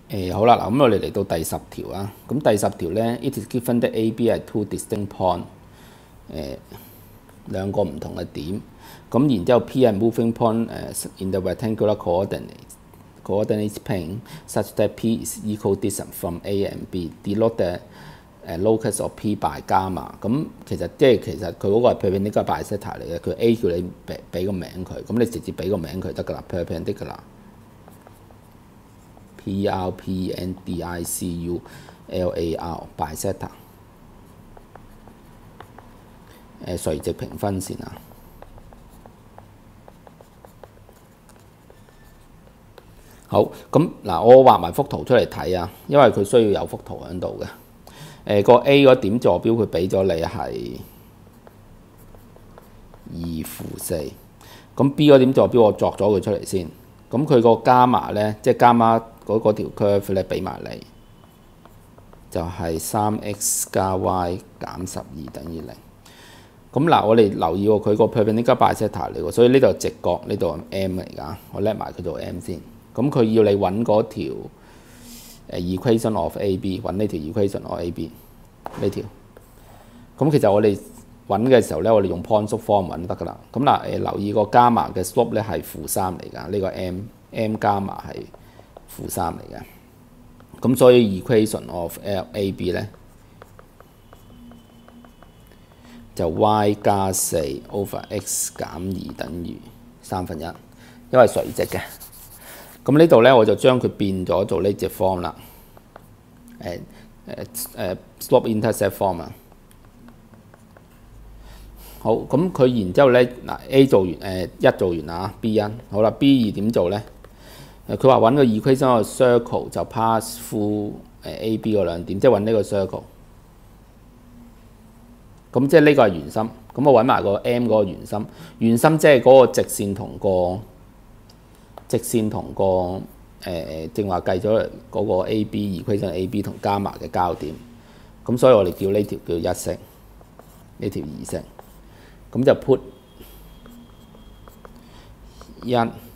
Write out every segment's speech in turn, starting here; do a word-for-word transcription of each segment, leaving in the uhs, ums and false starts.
誒好啦，嗱咁我哋嚟到第十條啊。咁第十條咧 ，it is given that A、B 係 two distinct point， 誒兩個唔同嘅點。咁然之後 P 係 moving point 誒 in the rectangular coordinate coordinate plane such that P is equal distance from A and B. Denote the 誒 locus of P by gamma。咁其實即係其實佢嗰個係 perpendicular bisector 嚟嘅，佢 A 叫你俾俾個名佢，咁你直接俾個名佢得㗎啦 ，perpendicular。P R P N D I C U L A R bisector 誒垂直平分線啊。好，咁嗱，我畫埋幅圖出嚟睇啊，因為佢需要有幅圖喺度嘅。誒個 A 嗰點坐標佢俾咗你係二負四，咁 B 嗰點坐標我作咗佢出嚟先。咁佢個伽馬咧，即係伽馬嗰嗰條 curve 咧，俾埋你就係三 x 加 y 減十二等於零。咁嗱，我哋留意喎，佢個 perpendicular bisector 嚟喎，所以呢度直角，呢度係 M 嚟㗎。我叻埋佢做 M 先。咁佢要你揾嗰條誒 equation of A B， 揾呢條 equation of A B 呢條。咁其實我哋揾嘅時候咧，我哋用 Poinsot form 揾得㗎啦。咁嗱誒，留意個伽馬嘅 slope 咧係負三嚟㗎，呢個 M M 伽馬係負三嚟嘅。咁所以 equation of A B 咧就 y 加四 over x 減二等於三分一，因為垂直嘅。咁呢度咧我就將佢變咗做呢隻 form 啦，誒誒誒 slope intercept form 啊。好，咁佢然之後咧嗱 A 做完誒一、呃、做完啦 ，B 一好啦 ，B 二點做咧？誒佢話揾個 equation of circle 就 pass through 誒 A、B 嗰兩點，即係揾呢個 circle。咁即係呢個係圓心，咁我揾埋個 M 嗰個圓心，圓心即係嗰個直線同個直線同個誒誒正話計咗嗰個 A、B equation A、B 同伽馬嘅交點。咁所以我哋叫呢條叫一式，呢條二式。咁就 put 一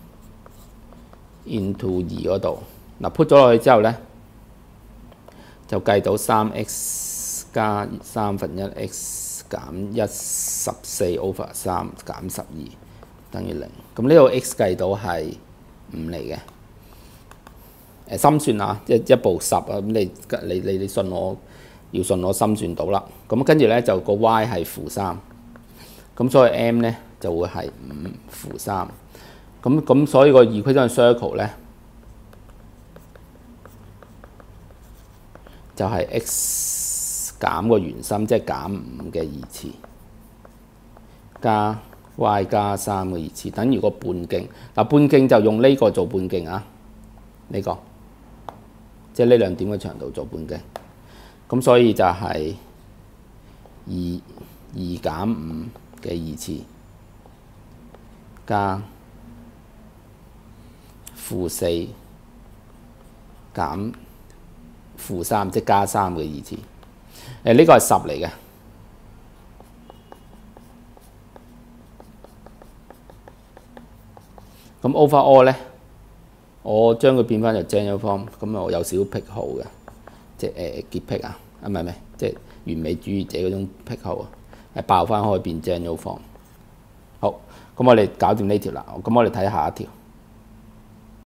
into 二嗰度，嗱 put 咗落去之後咧，就計到三 x 加三分一 x 減一十四 over 三減十二等於零。咁呢度 x 計到係五嚟嘅。誒心算啊，一一步十啊，咁你你你你信我，要信我心算到啦。咁跟住咧就個 y 係負三。咁所以 M 咧就會係五負三，咁咁所以個 equation circle 咧就係 x 減個圓心，即係減五嘅二次，加 y 加三嘅二次，等於個半徑。嗱半徑就用呢個做半徑啊，呢、呢個即係呢兩點嘅長度做半徑。咁所以就係二二減五嘅二次加負四減負三，即加三嘅二次。誒呢個係十嚟嘅。咁 overall 咧，我將佢變翻做 general form， 咁我有少少癖好嘅，即係誒潔癖啊，啊唔係唔係，即係完美主義者嗰種癖好啊。係爆翻開變 general form。好，咁我哋搞掂呢條啦。咁我哋睇下一條。